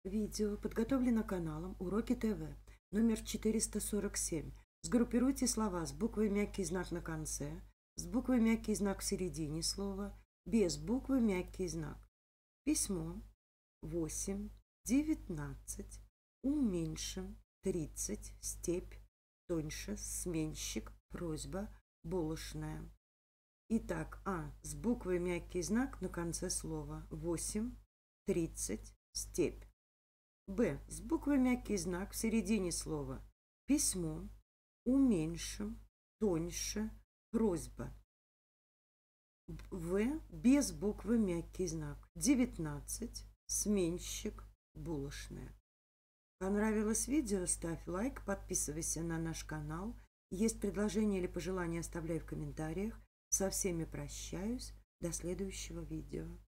Видео подготовлено каналом Уроки ТВ, номер 447. Сгруппируйте слова с буквой мягкий знак на конце, с буквой мягкий знак в середине слова, без буквы мягкий знак. Письмо 8, 19, уменьшим, 30, степь, тоньше, сменщик, просьба, булочная. Итак, с буквой мягкий знак на конце слова 8, 30, степь. Б. С буквой мягкий знак в середине слова. Письмо, уменьшим, тоньше, просьба. В. Без буквы мягкий знак. 19. Сменщик, булочная. Понравилось видео? Ставь лайк, подписывайся на наш канал. Есть предложения или пожелания, оставляй в комментариях. Со всеми прощаюсь. До следующего видео.